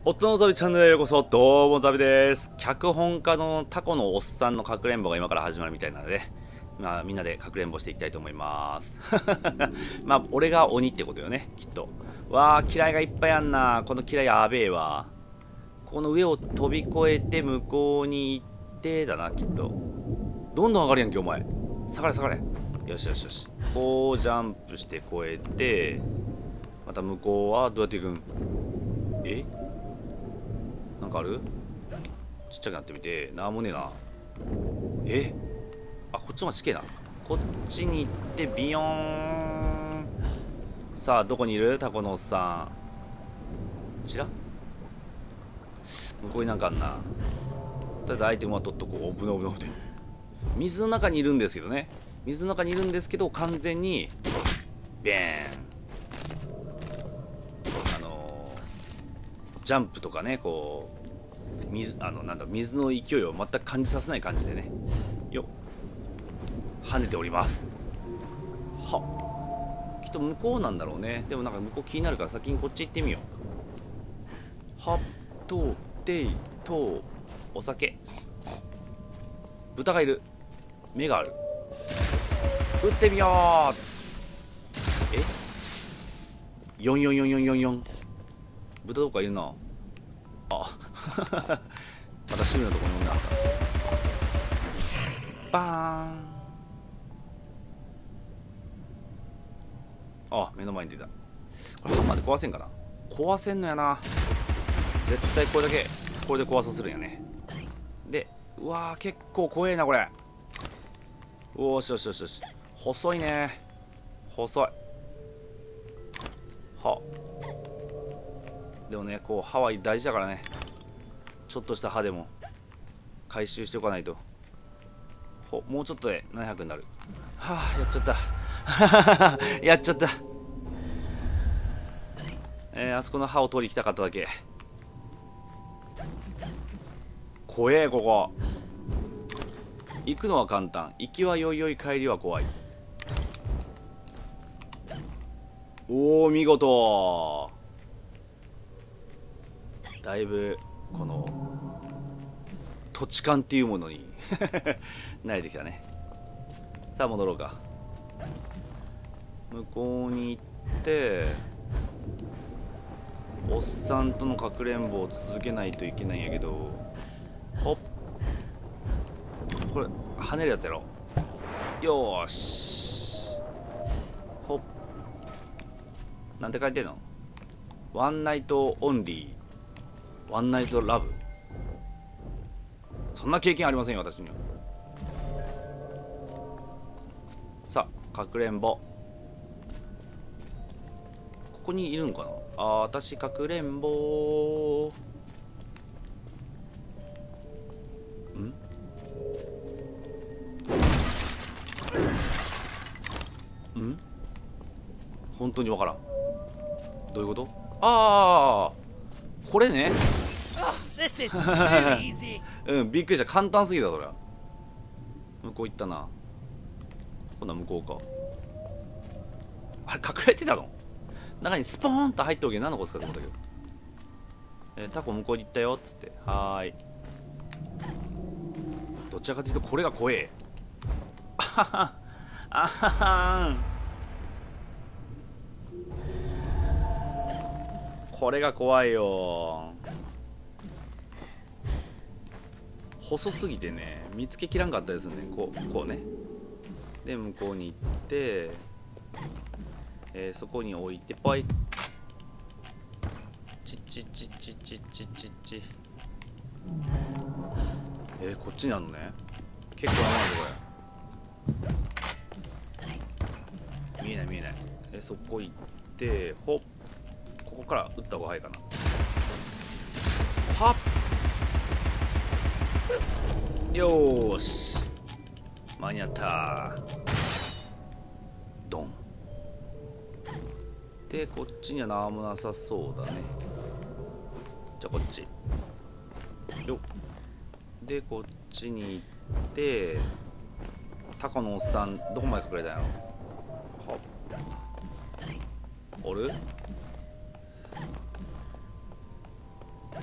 夫の旅チャンネルへようこそ。どうも旅です。脚本家のタコのおっさんのかくれんぼが今から始まるみたいなので、みんなでかくれんぼしていきたいと思います。俺が鬼ってことよね、きっと。わあ、嫌いがいっぱいあんな。この嫌いやべえわ。この上を飛び越えて向こうに行ってだな、きっと。どんどん上がるやんけ、お前。下がれ下がれ。よしよしよし。こうジャンプして越えて、また向こうはどうやって行くん？なんかある？ちっちゃくなってみて、なんもねえな。あ、こっちの方が近えな。こっちに行ってビヨーン。さあ、どこにいる？タコのおっさん。こちら？向こうになんかあんな。とりあえずアイテムは取っとこう。危ない危ない危ない。水の中にいるんですけどね。水の中にいるんですけど、完全にベーン。ジャンプとかね、こう水の勢いを全く感じさせない感じでね、よっ、跳ねております。きっと向こうなんだろうね。でもなんか向こう気になるから先にこっち行ってみよう。とていとお酒、豚がいる、目がある。撃ってみよう。44444。豚とかいるな。あまた趣味のところに女あった。バーン。あ、目の前に出た。これどこまで壊せんかな。壊せんのやな。絶対これで壊させるんやね。で、うわー、結構怖えなこれ。おーしよしよしよし。細いね。細い。でもね、こう歯は大事だからね。ちょっとした歯でも回収しておかないと。もうちょっとで700になる。はあ、やっちゃったやっちゃった。あそこの歯を取り行きたかっただけ。怖えここ。行くのは簡単、行きはよいよい、帰りは怖い。おお、見事。だいぶこの土地勘っていうものに慣れてきたね。さあ戻ろうか。向こうに行っておっさんとのかくれんぼを続けないといけないんやけど、ほっ、これ跳ねるやつやろ。よーし、ほっ。なんて書いてんの？ワンナイトオンリー、ワンナイトラブ。そんな経験ありませんよ私には。さあ、かくれんぼ。ここにいるんかな。私かくれんぼ。本当にわからん。どういうこと？これね。うん、びっくりした。簡単すぎだそれは。向こう行ったな。今度は向こうか。あれ隠れてたの？中にスポーンと入っておけ。何のこつかと思ったけど。タコ向こうに行ったよっつって。はーい。どちらかというとこれが怖え。あははあははん。これが怖いよ。細すぎてね、見つけきらんかったですね。こうね。で向こうに行って、そこに置いてポイ。チッチッチッチッチッチッチッチ。こっちにあるのね。結構危ないぞこれ。見えない見えない。そこ行ってほっ。ここから撃った方が早いかな。はっ、よーし、間に合った。ドン。でこっちには何もなさそうだね。じゃあこっちよっ。でこっちに行ってタコのおっさんどこまで隠れたんやろ。はっ、あれ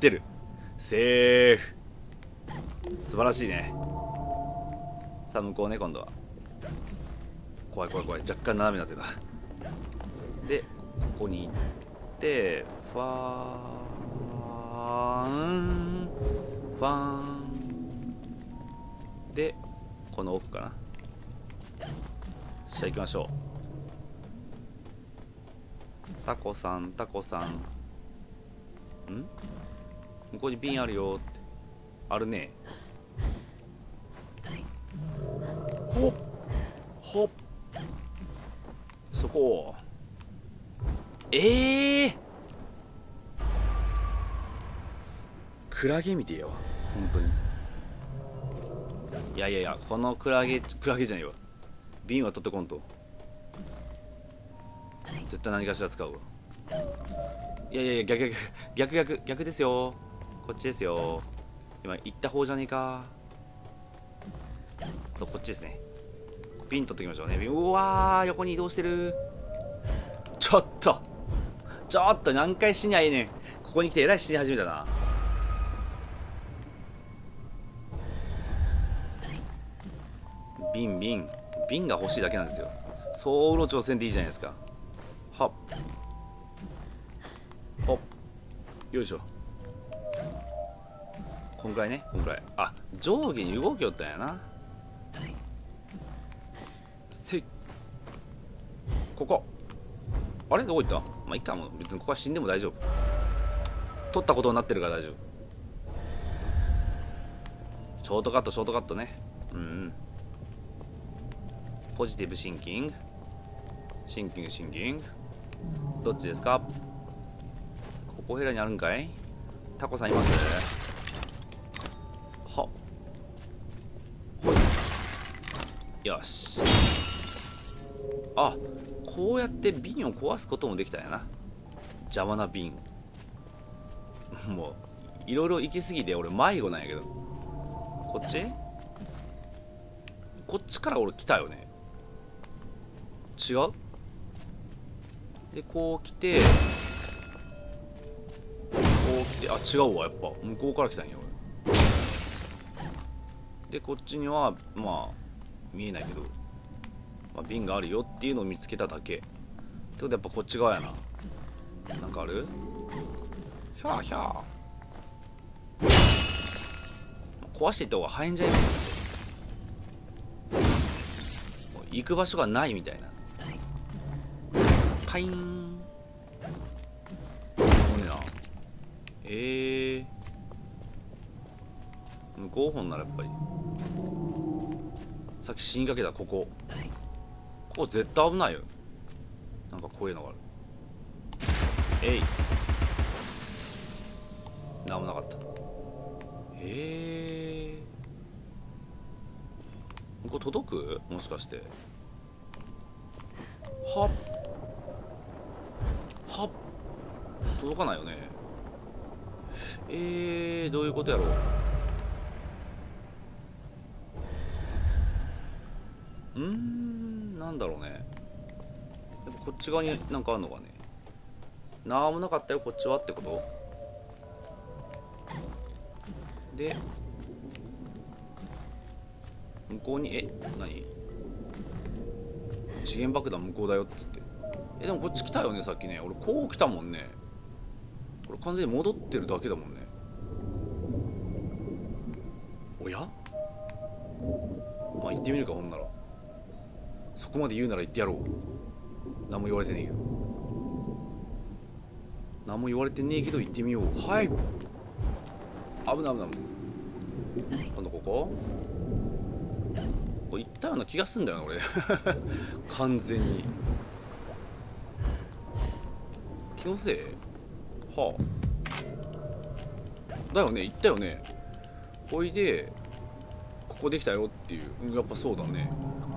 ってる。セーフ。素晴らしいね。さあ向こうね、今度は。怖い怖い怖い、若干斜めになってた。でここに行ってファーンファーンでこの奥かな。じゃあ行きましょう。タコさんタコさん、向こうに瓶あるよって。あるね。ほっほっ、そこ。クラゲみてえやわ本当に。いやいやいや、このクラゲじゃねえわ。瓶は取ってこんと。絶対何かしら使うわ。いやいやいや、逆ですよ。こっちですよ。今行った方じゃねえか。そう、こっちですね。瓶取ってきましょうね。うわー、横に移動してる。ちょっと何回死にゃいいねん。ここに来てえらい死に始めたな。瓶が欲しいだけなんですよ。そううろちょせんでいいじゃないですか。はっほっ、よいしょ。こんくらいね、こんくらい。あ、上下に動きよったんやな。せい、ここ。あれどこ行った。まあいいか、もう別にここは死んでも大丈夫。取ったことになってるから大丈夫。ショートカットね。ポジティブシンキングどっちですか。ここヘラにあるんかい。タコさんいます。はっほい、よし。あ、こうやって瓶を壊すこともできたんやな。邪魔な瓶。もういろいろ行き過ぎて俺迷子なんやけど。こっちから俺来たよね。違う。でこう来てあ、違うわ。やっぱ向こうから来たんや俺。でこっちにはまあ見えないけど、まあ、瓶があるよっていうのを見つけただけってことで、やっぱこっち側やな。なんかある。ひゃーひゃー。壊していった方が早いんじゃないか。行く場所がないみたいな。カイン。これな。向こう本ならやっぱり。さっき死にかけたここ絶対危ないよ。なんかこういうのがある。なんもなかった。ここ届く？もしかして。はっ届かないよね。どういうことやろう。なんだろうね。やっぱこっち側になんかあんのかね。 なんもなかったよこっちはってことで、向こうに何次元爆弾向こうだよっつって。でもこっち来たよねさっきね。俺こう来たもんね。これ完全に戻ってるだけだもんね。おや、まあ行ってみるか。ほんならそこまで言うなら言ってやろう。何も言われてねえけど、何も言われてねえけど行ってみよう。はい、危ない危ない危ない。今度こ行ったような気がすんだよな俺完全に気のせい。はあだよね、行ったよね。ほいでここできたよっていう。やっぱそうだね。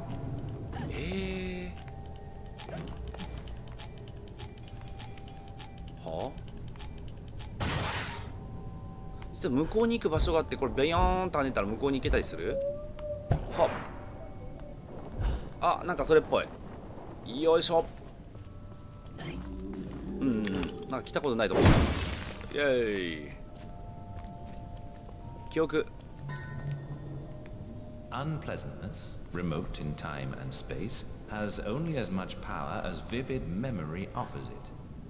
はあ、実は向こうに行く場所があって、これビヨーンと跳ねたら向こうに行けたりする。はあ、なんかそれっぽい。よいしょ。なんか来たことないとこ。イエーイ。記憶。 Unpleasantness, remote in time and space, has only as much power as vivid memory offers it.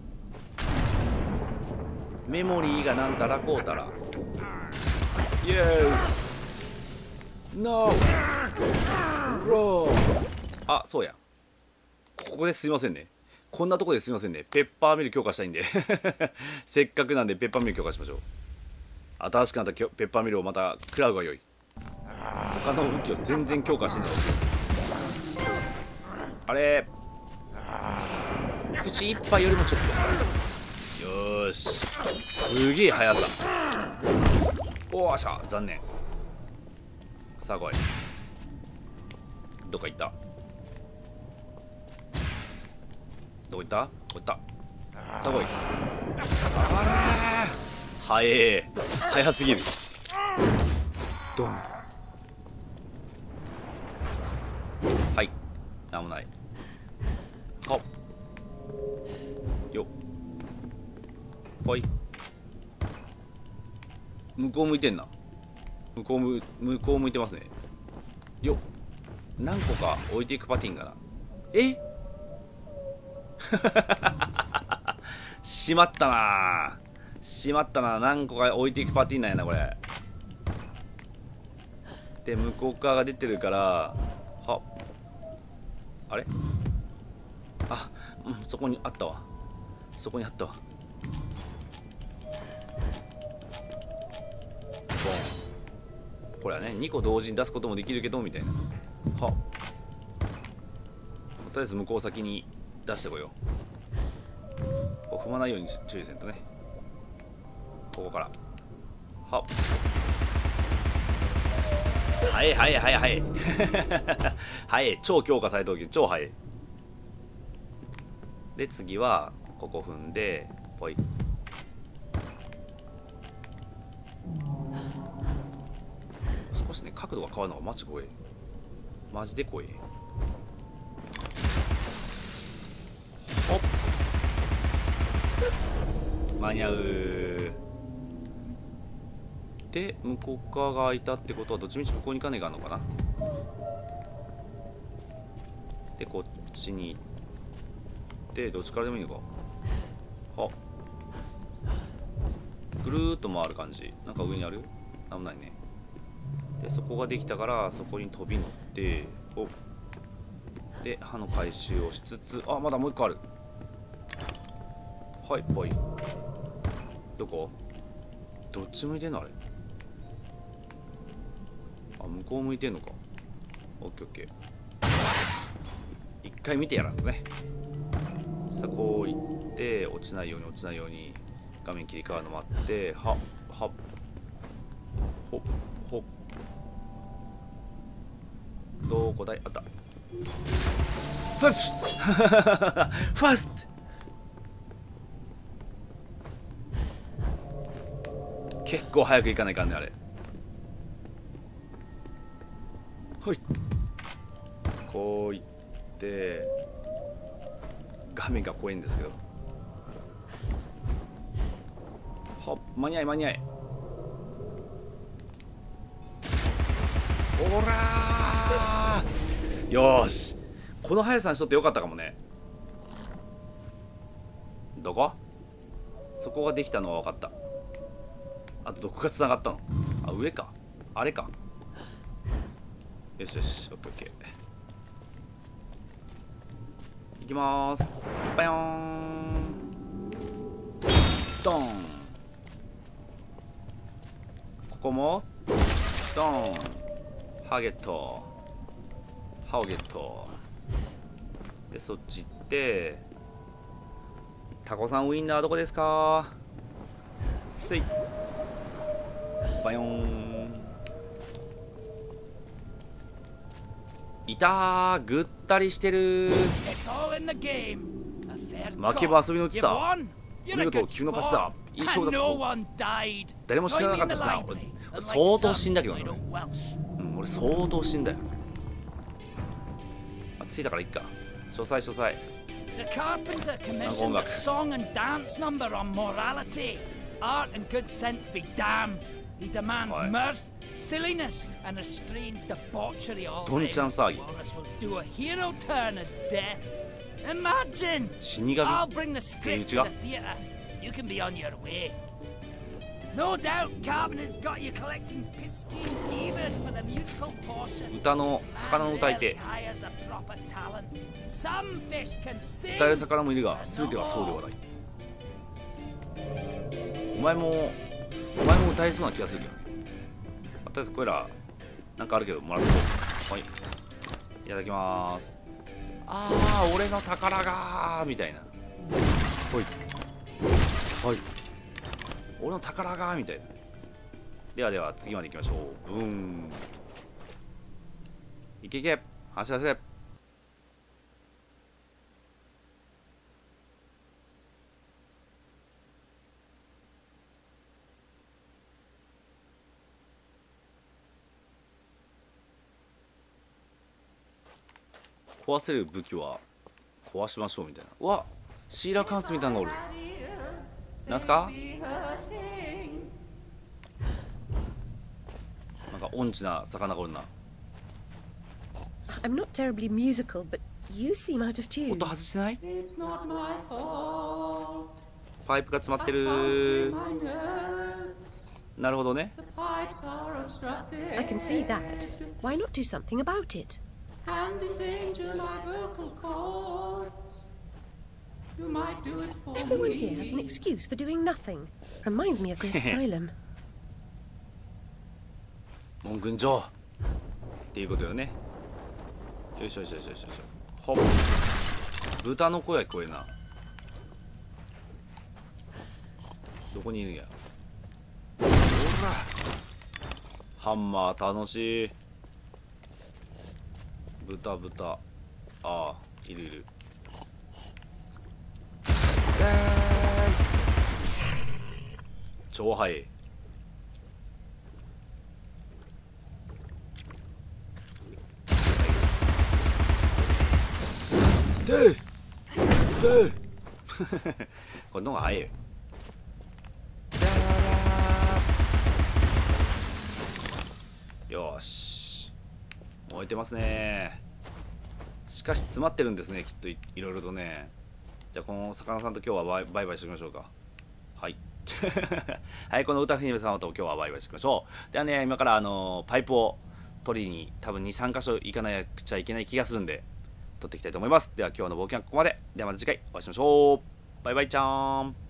メモリーがなんたらこうたら。イエス。ノー。ロー。あ、そうや。ここですいませんね。こんなとこですいませんね。ペッパーミル強化したいんでせっかくなんでペッパーミル強化しましょう。新しくなったペッパーミルをまた食らうがよい。他の武器を全然強化してんだろ。あれ口一杯よりもちょっと。よーし、すげえ速さ。おーしゃ、残念。さあ来い。どっか行った。どこ行った。ここ行った。さあ来い。あらー、速え。速すぎる。ドン。はい、なんもない。はっよっほい。向こう向いてんな。向こう向いてますね。よっ、何個か置いていくパティンかな。しまったなしまったな。何個か置いていくパティンなんやなこれ。で向こう側が出てるから、はっ、あれ、あ、そこにあったわ。そこにあったわ。ボン。これはね、2個同時に出すこともできるけどみたいな。はっ、とりあえず向こう先に出してこよう。こう踏まないように注意せんとね。ここからはっ、はいはいはいはいはい、超強化された時超速い。で次はここ踏んでポイ。少しね角度が変わるのがマジ怖い。マジで怖い。ほっ、間に合う。で向こう側が開いたってことはどっちみち向こうに行かねえかんのかな。でこっちに行ってどっちからでもいいのか。はっ、ぐるーっと回る感じ。なんか上にある？なんもないね。でそこができたからそこに飛び乗っておで刃の回収をしつつ、あ、まだもう一個ある。はいぽい。どこ？どっち向いてんのあれ。あ、向こう向いてんのか。オッケーオッケー。一回見てやらんとね。さあこう行って落ちないように落ちないように画面切り替わるの待って、はっはっほっほっ、どこだい。あった。ファッファスト。結構早く行かないかんねあれ。はい、こう行って画面が怖いんですけど、 は間に合い間に合い。おらー、よーし、この速さにしとってよかったかもね。どこ？そこができたのは分かった。あとどこがつながったの？あ、上か、あれか。よしよし、オッケーオッケー。いきまーす。バヨーン、ドン。ここもドン。ハーゲット、ハーゲットで、そっち行って、タコさんウインナーどこですか？せい、バヨーン。いたー、ぐったりしてる。負けば遊びのうちさ。見事君の勝ちだ。いい勝負だったぞ。誰も死ななかったしな。俺相当死んだけどね。俺相当死んだよ。あ、着いたからいっか。書斎書斎。 The carpenter commissioned a song and dance number on morality. Art and good sense be damned. He demands mirth, silliness, and restrained debauchery all around. Wallace will do a hero turn as death. Imagine! I'll bring the script to the theatre. You can be on your way. No doubt Carpenter's got you collecting piscine divas for the musical portion. 歌の魚の歌い手。歌える魚もいるが、全てはそうではない。お前も歌えそうな気がするけど。とりあえずこれらなんかあるけどもらうと。はい。いただきます。ああ、俺の宝がーみたいな。はいはい。俺の宝がーみたいな。ではでは次まで行きましょう。ブーン。いけいけ。走らせれ。壊せる武器は壊しましょうみたいな。うわ、シーラカンスみたいなのがおる。なんすか？なんか音痴な魚がおるな。 I'm not terribly musical, but you seem out of tune. 音外してない？パイプが詰まってる。なるほどね。 I can see that. Why not do something about it? And endanger my vocal cords. You might do it for Everyone me. here has an excuse for doing nothing. Reminds me of the asylum. 文群青っていうことよね。よいしょよいしょよいしょよいしょ。ほっ。豚の声は聞こえるな。どこにいるんや。ほら。ハンマー楽しい。豚豚。ああ、いるいる。超速い。これの方が速い。よし、燃えてますね。しかし詰まってるんですね、きっといろいろとね。じゃあこの魚さんと今日はバイバイしておきましょうか。はいはい、この歌姫様と今日はバイバイしておきましょう。ではね、今からパイプを取りに多分 2,3 箇所行かなくちゃいけない気がするんで取っていきたいと思います。では今日の冒険はここまで。ではまた次回お会いしましょう。バイバイちゃーん。